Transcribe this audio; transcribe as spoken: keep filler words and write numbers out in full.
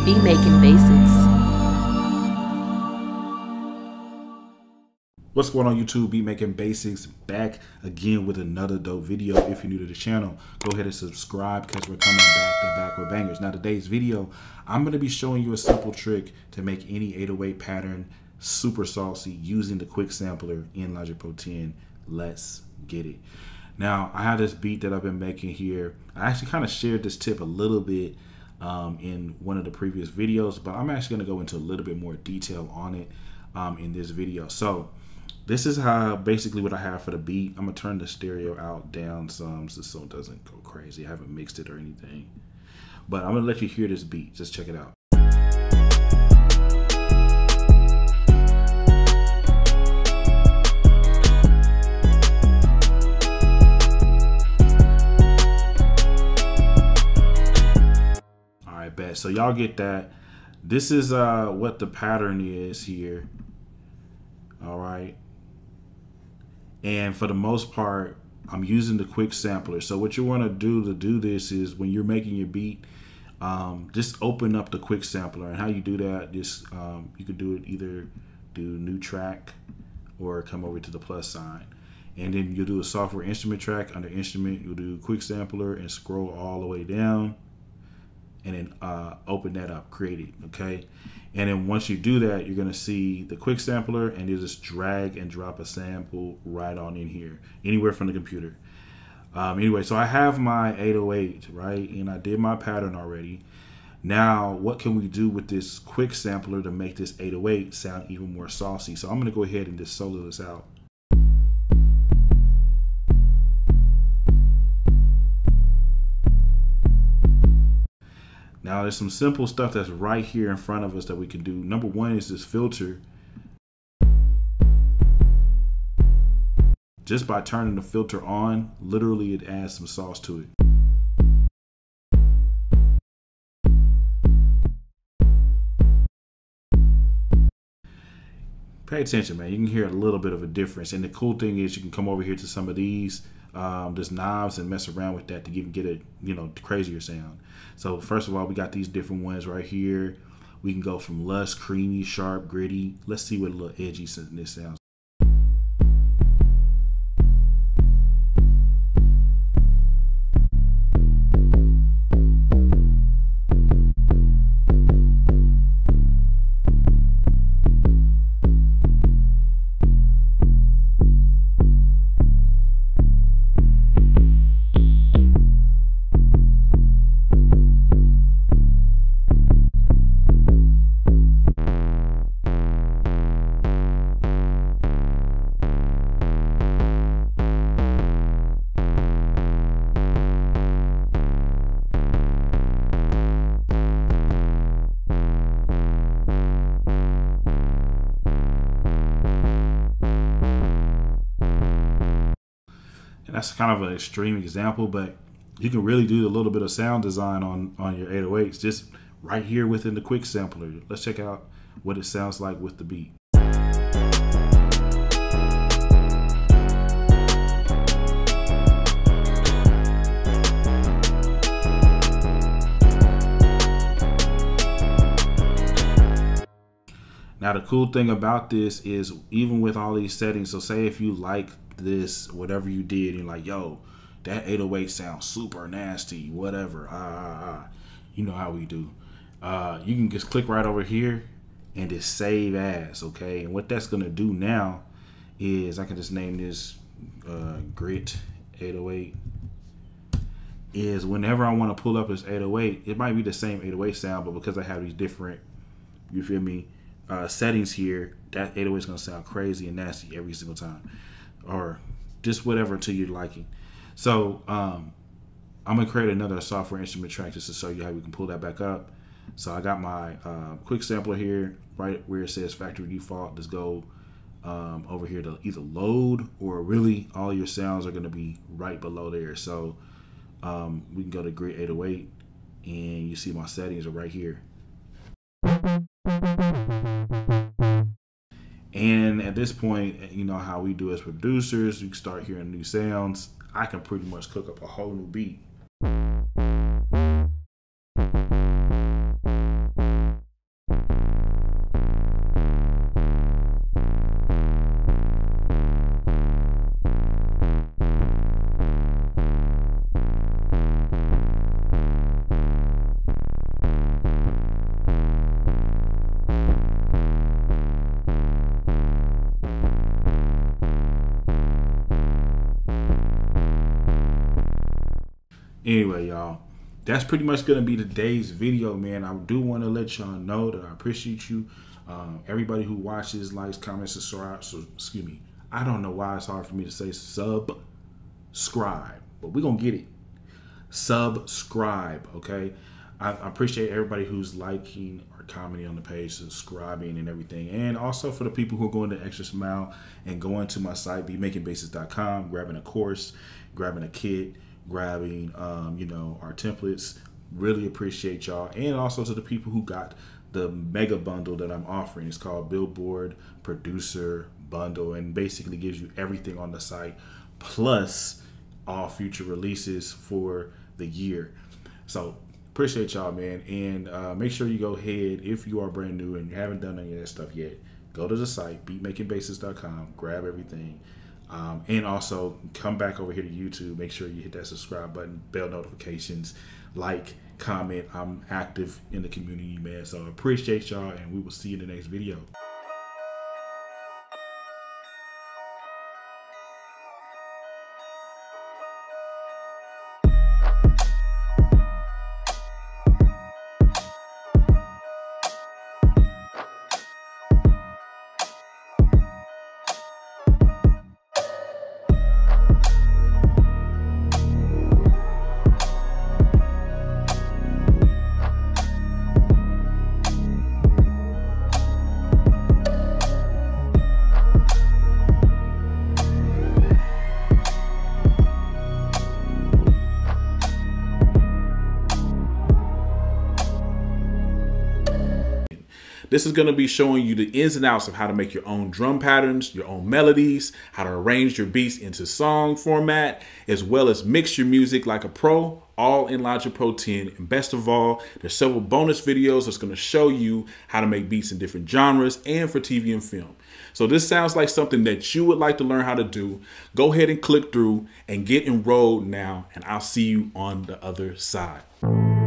Beat Making Basics. What's going on YouTube? Beat Making Basics back again with another dope video. If you're new to the channel, go ahead and subscribe because we're coming back to back with bangers. Now today's video, I'm going to be showing you a simple trick to make any eight oh eight pattern super saucy using the quick sampler in Logic Pro ten. Let's get it. Now I have this beat that I've been making here. I actually kind of shared this tip a little bit um, in one of the previous videos, but I'm actually going to go into a little bit more detail on it um, in this video. So this is how basically what I have for the beat. I'm gonna turn the stereo out down some so it doesn't go crazy. I haven't mixed it or anything, but I'm gonna let you hear this beat. Just check it out. All right, bet. So y'all get that. This is uh, what the pattern is here. All right. And for the most part, I'm using the quick sampler. So what you want to do to do this is when you're making your beat, um, just open up the quick sampler. And how you do that, just um, you could do it either do new track or come over to the plus sign. And then you'll do a software instrument track. Under instrument, you'll do quick sampler and scroll all the way down. And then uh, open that up, create it, okay? And then once you do that, you're gonna see the quick sampler and you just drag and drop a sample right on in here, anywhere from the computer. Um, anyway, so I have my eight oh eight, right? And I did my pattern already. Now, what can we do with this quick sampler to make this eight oh eight sound even more saucy? So I'm gonna go ahead and just solo this out. Now there's some simple stuff that's right here in front of us that we can do. Number one is this filter. Just by turning the filter on, literally it adds some sauce to it. Pay attention, man. You can hear a little bit of a difference. And the cool thing is you can come over here to some of these um, just knobs and mess around with that to even get a you know crazier sound. So first of all, we got these different ones right here. We can go from lush, creamy, sharp, gritty. Let's see what a little edgy this sounds. That's kind of an extreme example, but you can really do a little bit of sound design on, on your eight oh eights just right here within the quick sampler. Let's check out what it sounds like with the beat. Now the cool thing about this is even with all these settings, so say if you like this, whatever you did, and you're like, yo, that eight oh eight sounds super nasty, whatever, ah, ah, ah. You know how we do. Uh, you can just click right over here and just save as, okay? And what that's gonna do now is I can just name this uh, Grit eight oh eight. Is whenever I want to pull up this eight oh eight, it might be the same eight oh eight sound, but because I have these different, you feel me, uh, settings here, that eight oh eight is gonna sound crazy and nasty every single time. Or just whatever to your liking. So um, I'm gonna create another software instrument track just to show you how we can pull that back up. So I got my uh, quick sampler here, right where it says factory default. Just go um, over here to either load or really all your sounds are gonna be right below there. So um, we can go to Grid eight oh eight and you see my settings are right here. And at this point, you know how we do as producers, we start hearing new sounds. I can pretty much cook up a whole new beat. Anyway, y'all, that's pretty much gonna be today's video, man. I do want to let y'all know that I appreciate you. Um, everybody who watches, likes, comments, subscribes. So, excuse me. I don't know why it's hard for me to say subscribe, but we're gonna get it. Subscribe, okay? I, I appreciate everybody who's liking or commenting on the page, subscribing and everything. And also for the people who are going the extra mile and going to my site, be making bases dot com, grabbing a course, grabbing a kit, grabbing, um, you know, our templates. Really appreciate y'all. And also to the people who got the mega bundle that I'm offering. It's called Billboard Producer Bundle, and basically gives you everything on the site, plus all future releases for the year. So appreciate y'all, man. And uh, make sure you go ahead, if you are brand new and you haven't done any of that stuff yet, go to the site, be making bases dot com, grab everything. Um, and also come back over here to YouTube. Make sure you hit that subscribe button, bell notifications, like, comment. I'm active in the community, man. So appreciate y'all, and we will see you in the next video. This is going to be showing you the ins and outs of how to make your own drum patterns, your own melodies, how to arrange your beats into song format, as well as mix your music like a pro, all in Logic Pro ten. And best of all, there's several bonus videos that's going to show you how to make beats in different genres and for T V and film. So this sounds like something that you would like to learn how to do. Go ahead and click through and get enrolled now, and I'll see you on the other side.